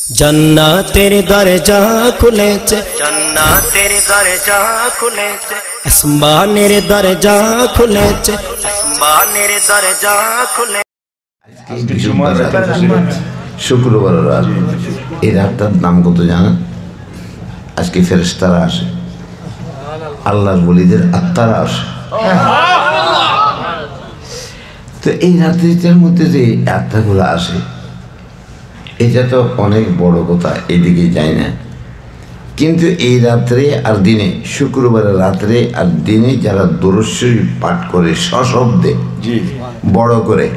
जन्नतेर दरजा खुलेছে जन्नतेर दरजा खुलेছে আসমানের দরজা খুলেছে আসমানের দরজা খুলে শুক্রবার রাত এই রাতটার নাম কত জানেন? আজকে ফেরেশতারা আসে, আল্লাহর ওলিদের আত্মারা আসে। তো এই রাত্রিটার মধ্যে যে আত্মাগুলো আসে এটা তো অনেক বড় কথা, এদিকে যাই না। কিন্তু এই রাত্রে আর দিনে, শুক্রবারের রাত্রে আর দিনে যারা দুরূদ শরীফ পাঠ করে সশব্দে বড় করে,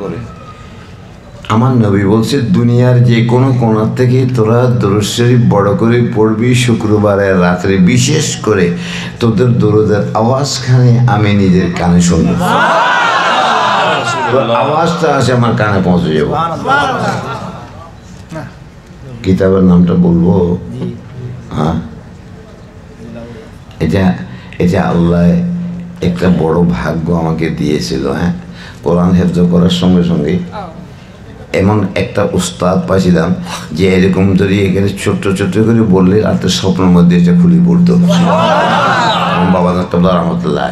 আমার নবী বলছে দুনিয়ার যে কোনো কোণা থেকে তোরা দুরূদ শরীফ বড় করে পড়বি শুক্রবারের রাত্রে, বিশেষ করে তোদের দুরূদের আওয়াজখানে আমি নিজের কানে শুনব, আওয়াজটা আসে আমার কানে পৌঁছে যাব। কিতাবের নামটা বলবো? হ্যাঁ, এটা আল্লাহ একটা বড় ভাগ্য আমাকে দিয়েছিল। হ্যাঁ, কোরআন হেফজ করার সঙ্গে সঙ্গে এমন একটা উস্তাদ পাইছিলাম যে এরকম যদি এখানে ছোট্ট ছোট্ট করে বললে রাতের স্বপ্নের মধ্যে এটা খুলে পড়তো। বাবা রহমতুল্লাহ।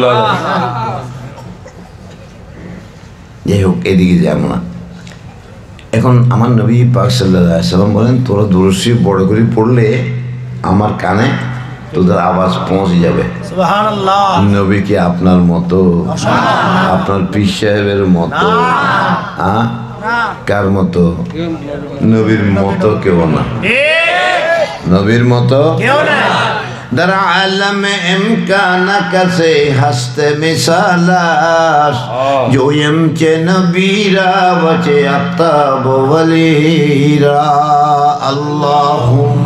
যাই হোক, এদিকে যাবো না। এখন আমার নবী পাক সাল্লাল্লাহু আলাইহি সাল্লাম বলেন তোরা দুরূদ শরীফ বড় করে পড়লে আমার কানে তোদের আওয়াজ পৌঁছে যাবে। সুবহানাল্লাহ। নবী কি আপনার মতো, আপনার পীর সাহেবের মতো? হ্যাঁ, কার মতো? নবীর মতো কেউ না, নবীর মতো কেউ না। در عالم امکان کسی هست مثالاش جویم چه نبی را وچه اقتاب ولی را اللهم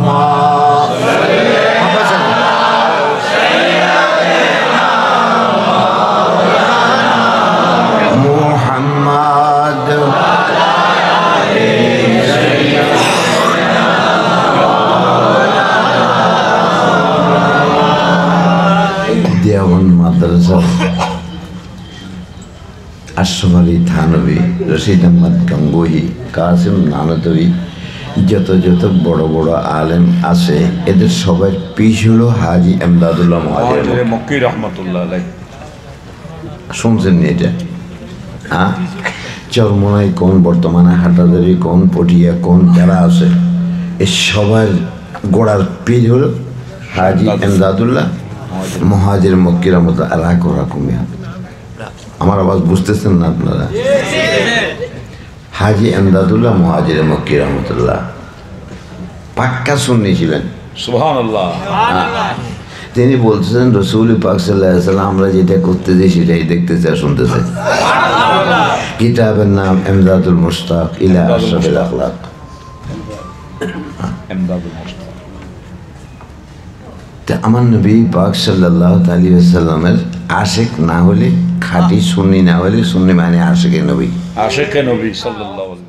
محمد মাদ্রাসা আশরাফ আলী থানভী, রশিদ আহমদ গঙ্গোহী, কাসিম নানতবী, যত যত বড় বড় আলেম আছে এদের সবাই পীর হলো হাজি এমদাদুল্লাহ মক্কি রহমতুল্লাহ আলাইহি। শুনছেন এটা? হ্যাঁ, চরমোনাই কোন, বর্তমানে হাটাদারি কোন, পটিয়া কোন, যারা আছে এ সবার গোড়ার পীর হলো হাজি এমদাদুল্লাহ মহাজির মক্কি রহমতুল্লাহ। রাখুমিয়া আমার আওয়াজ বুঝতেছেন না আপনারা? হাজি এমদাদুল্লাহ মহাজির মক্কি রহমতুল্লাহ পাক্কা সুন্নি ছিলেন। সুবহানাল্লাহ। তিনি বলতেছেন রাসূল পাক সাল্লাল্লাহু আলাইহি ওয়াসাল্লাম আমরা যেটা করতে যাই সেটাই দেখতে চাই, শুনতে চাই। কিতাবের নাম ইমদাদুল মুশতাক ইলা আশরাফিল আখলাক। আমার নবী পাক সাল্লাল্লাহু আলাইহি ওয়াসাল্লামের আশিক না হলে, খাঁটি সুন্নি না হলে, সুন্নি মানে আশিকে নবী, আশিকে নবী সাল্লাল্লাহু আলাইহি